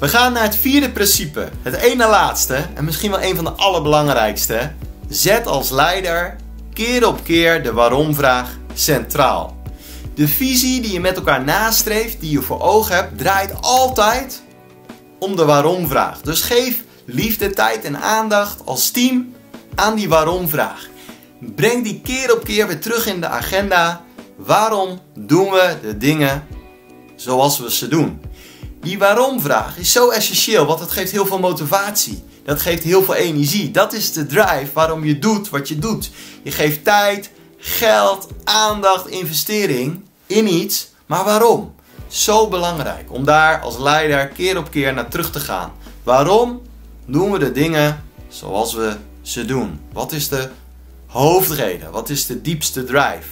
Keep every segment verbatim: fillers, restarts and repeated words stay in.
We gaan naar het vierde principe. Het ene laatste en misschien wel een van de allerbelangrijkste. Zet als leider keer op keer de waarom-vraag centraal. De visie die je met elkaar nastreeft, die je voor ogen hebt, draait altijd om de waarom-vraag. Dus geef liefde, tijd en aandacht als team aan die waarom-vraag. Breng die keer op keer weer terug in de agenda. Waarom doen we de dingen zoals we ze doen? Die waarom-vraag is zo essentieel, want het geeft heel veel motivatie. Dat geeft heel veel energie. Dat is de drive waarom je doet wat je doet. Je geeft tijd, geld, aandacht, investering in iets. Maar waarom? Zo belangrijk om daar als leider keer op keer naar terug te gaan. Waarom doen we de dingen zoals we ze doen? Wat is de hoofdreden? Wat is de diepste drive?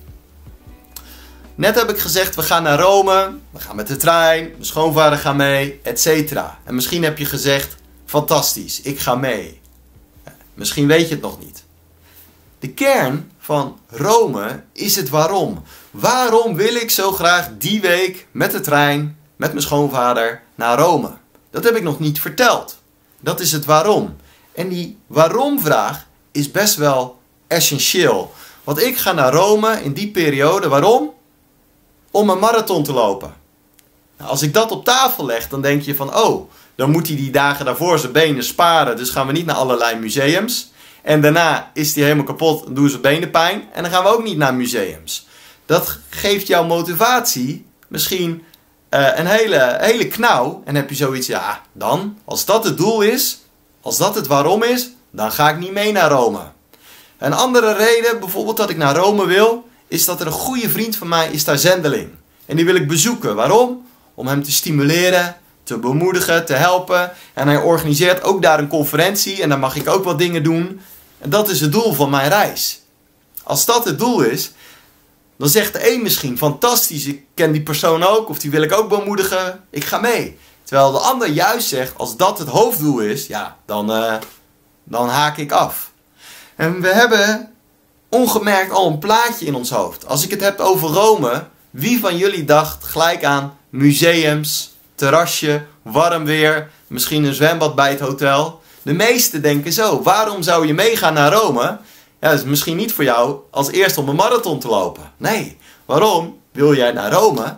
Net heb ik gezegd, we gaan naar Rome, we gaan met de trein, mijn schoonvader gaat mee, et cetera. En misschien heb je gezegd, fantastisch, ik ga mee. Misschien weet je het nog niet. De kern van Rome is het waarom. Waarom wil ik zo graag die week met de trein, met mijn schoonvader, naar Rome? Dat heb ik nog niet verteld. Dat is het waarom. En die waarom-vraag is best wel essentieel. Want ik ga naar Rome in die periode, waarom? Om een marathon te lopen. Nou, als ik dat op tafel leg, dan denk je van, oh, dan moet hij die dagen daarvoor zijn benen sparen. Dus gaan we niet naar allerlei museums. En daarna is hij helemaal kapot en doen zijn benen pijn. En dan gaan we ook niet naar museums. Dat geeft jouw motivatie misschien uh, een hele, hele knauw. En heb je zoiets, ja, dan, als dat het doel is, als dat het waarom is, dan ga ik niet mee naar Rome. Een andere reden, bijvoorbeeld dat ik naar Rome wil, is dat er een goede vriend van mij is daar zendeling. En die wil ik bezoeken. Waarom? Om hem te stimuleren, te bemoedigen, te helpen. En hij organiseert ook daar een conferentie en dan mag ik ook wat dingen doen. En dat is het doel van mijn reis. Als dat het doel is, dan zegt de een misschien, fantastisch, ik ken die persoon ook, of die wil ik ook bemoedigen, ik ga mee. Terwijl de ander juist zegt, als dat het hoofddoel is, ja, dan, uh, dan haak ik af. En we hebben ongemerkt al een plaatje in ons hoofd. Als ik het heb over Rome, wie van jullie dacht gelijk aan museums, terrasje, warm weer, misschien een zwembad bij het hotel? De meesten denken zo, waarom zou je meegaan naar Rome? Ja, dat is misschien niet voor jou als eerst om een marathon te lopen. Nee, waarom wil jij naar Rome?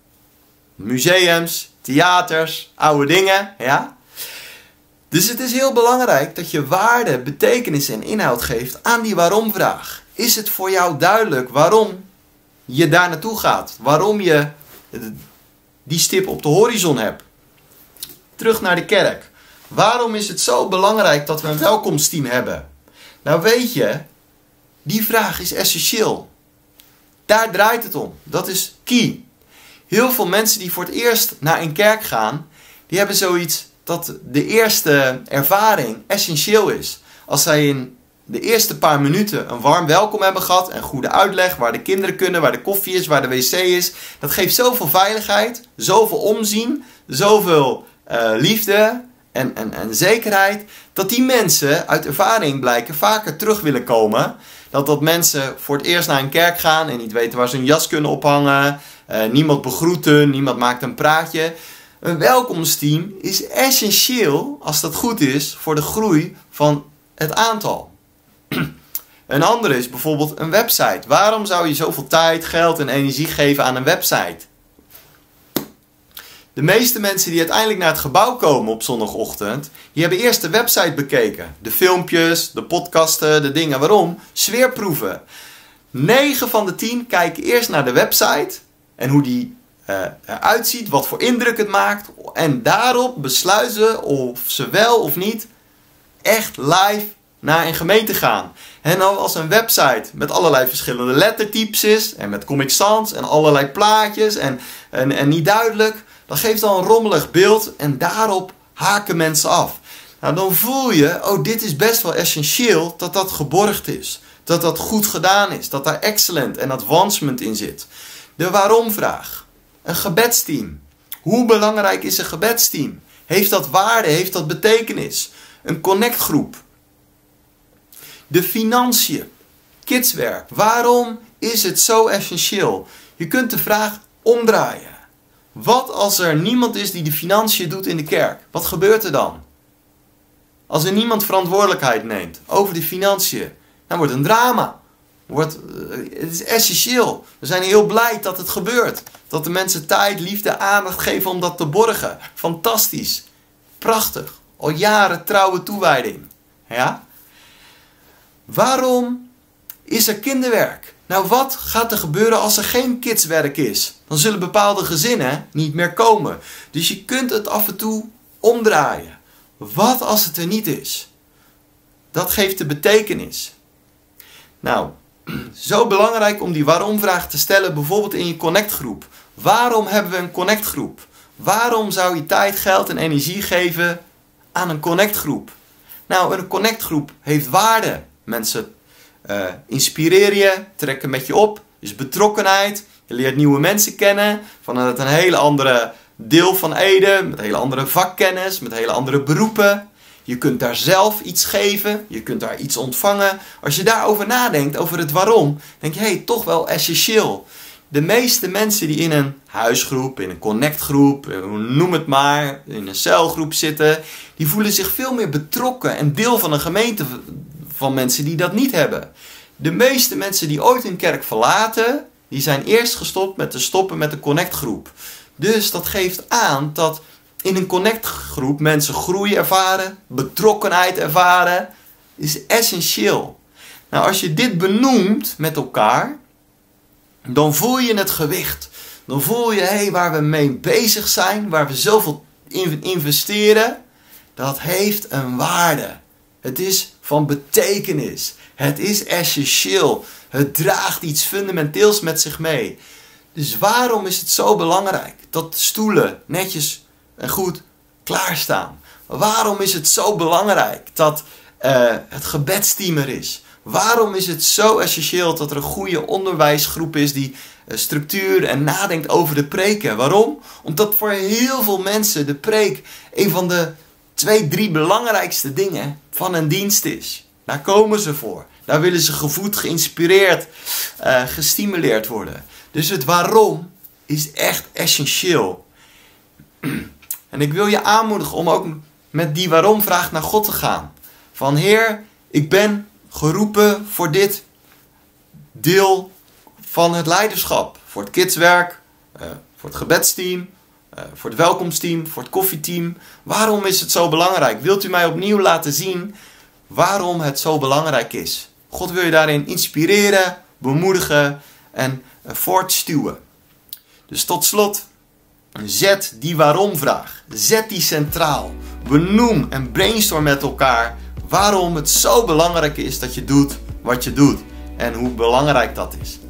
Museums, theaters, oude dingen, ja? Dus het is heel belangrijk dat je waarde, betekenis en inhoud geeft aan die waarom-vraag. Is het voor jou duidelijk waarom je daar naartoe gaat? Waarom je die stip op de horizon hebt? Terug naar de kerk. Waarom is het zo belangrijk dat we een welkomsteam hebben? Nou weet je, die vraag is essentieel. Daar draait het om. Dat is key. Heel veel mensen die voor het eerst naar een kerk gaan, die hebben zoiets dat de eerste ervaring essentieel is. Als zij in de eerste paar minuten een warm welkom hebben gehad, en goede uitleg waar de kinderen kunnen, waar de koffie is, waar de wc is. Dat geeft zoveel veiligheid, zoveel omzien, zoveel uh, liefde en, en, en zekerheid, dat die mensen uit ervaring blijken vaker terug willen komen. Dat dat mensen voor het eerst naar een kerk gaan en niet weten waar ze hun jas kunnen ophangen. Uh, niemand begroeten, niemand maakt een praatje. Een welkomsteam is essentieel, als dat goed is, voor de groei van het aantal. Een andere is bijvoorbeeld een website. Waarom zou je zoveel tijd, geld en energie geven aan een website? De meeste mensen die uiteindelijk naar het gebouw komen op zondagochtend, die hebben eerst de website bekeken. De filmpjes, de podcasten, de dingen. Waarom? Sfeerproeven. negen van de tien kijken eerst naar de website en hoe die uh, eruit ziet, wat voor indruk het maakt. En daarop besluiten of ze wel of niet echt live naar een gemeente gaan. En nou, als een website met allerlei verschillende lettertypes is, en met Comic Sans en allerlei plaatjes en, en, en niet duidelijk, dan geeft al een rommelig beeld en daarop haken mensen af. Nou, dan voel je, oh, dit is best wel essentieel dat dat geborgd is. Dat dat goed gedaan is. Dat daar excellent en advancement in zit. De waarom-vraag. Een gebedsteam. Hoe belangrijk is een gebedsteam? Heeft dat waarde? Heeft dat betekenis? Een connectgroep. De financiën. Kidswerk. Waarom is het zo essentieel? Je kunt de vraag omdraaien. Wat als er niemand is die de financiën doet in de kerk? Wat gebeurt er dan? Als er niemand verantwoordelijkheid neemt over de financiën, dan wordt het een drama. Wordt, het is essentieel. We zijn heel blij dat het gebeurt. Dat de mensen tijd, liefde, aandacht geven om dat te borgen. Fantastisch. Prachtig. Al jaren trouwe toewijding. Ja? Waarom is er kinderwerk? Nou, wat gaat er gebeuren als er geen kidswerk is? Dan zullen bepaalde gezinnen niet meer komen. Dus je kunt het af en toe omdraaien. Wat als het er niet is? Dat geeft de betekenis. Nou, zo belangrijk om die waarom-vraag te stellen, bijvoorbeeld in je connectgroep. Waarom hebben we een connectgroep? Waarom zou je tijd, geld en energie geven aan een connectgroep? Nou, een connectgroep heeft waarde. Mensen uh, inspireren je, trekken met je op. Dus betrokkenheid. Je leert nieuwe mensen kennen vanuit een hele andere deel van Ede, met hele andere vakkennis, met hele andere beroepen. Je kunt daar zelf iets geven, je kunt daar iets ontvangen. Als je daarover nadenkt, over het waarom, denk je, hé, hey, toch wel essentieel. De meeste mensen die in een huisgroep, in een connectgroep, noem het maar, in een celgroep zitten, die voelen zich veel meer betrokken en deel van een gemeente van mensen die dat niet hebben. De meeste mensen die ooit een kerk verlaten, die zijn eerst gestopt met te stoppen met de connectgroep. Dus dat geeft aan dat in een connectgroep mensen groei ervaren, betrokkenheid ervaren, is essentieel. Nou, als je dit benoemt met elkaar, dan voel je het gewicht. Dan voel je, hé, hey, waar we mee bezig zijn, waar we zoveel in investeren, dat heeft een waarde. Het is van betekenis. Het is essentieel. Het draagt iets fundamenteels met zich mee. Dus waarom is het zo belangrijk dat de stoelen netjes en goed klaarstaan? Waarom is het zo belangrijk dat uh, het gebedsteam er is? Waarom is het zo essentieel dat er een goede onderwijsgroep is die uh, structuur en nadenkt over de preken? Waarom? Omdat voor heel veel mensen de preek een van de twee, drie belangrijkste dingen van een dienst is. Daar komen ze voor. Daar willen ze gevoed, geïnspireerd, uh, gestimuleerd worden. Dus het waarom is echt essentieel. En ik wil je aanmoedigen om ook met die waarom-vraag naar God te gaan. Van Heer, ik ben geroepen voor dit deel van het leiderschap. Voor het kidswerk, uh, voor het gebedsteam, uh, voor het welkomsteam, voor het koffieteam. Waarom is het zo belangrijk? Wilt u mij opnieuw laten zien waarom het zo belangrijk is? God wil je daarin inspireren, bemoedigen en uh, voortstuwen. Dus tot slot, zet die waarom-vraag. Zet die centraal. Benoem en brainstorm met elkaar waarom het zo belangrijk is dat je doet wat je doet. En hoe belangrijk dat is.